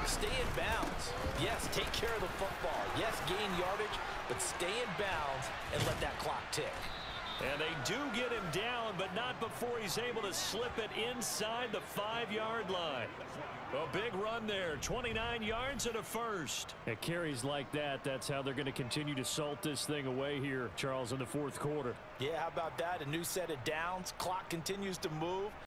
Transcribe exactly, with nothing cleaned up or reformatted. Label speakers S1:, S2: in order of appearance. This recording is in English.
S1: Stay in bounds. Yes, take care of the football. Yes, gain yardage, but stay in bounds and let that clock tick.
S2: And they do get him down, but not before he's able to slip it inside the five-yard line. A big run there, twenty-nine yards and a first.
S3: At carries like that, that's how they're going to continue to salt this thing away here, Charles, in the fourth quarter.
S1: Yeah, how about that? A new set of downs. Clock continues to move.